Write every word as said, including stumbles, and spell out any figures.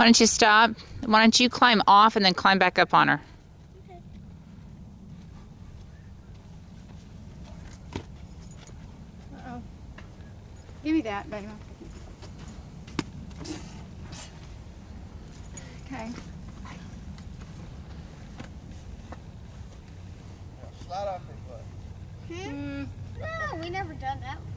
Why don't you stop? Why don't you climb off and then climb back up on her? Okay. Uh-oh. Give me that, baby. Okay. Slide off her butt. Hmm? No, we never done that before.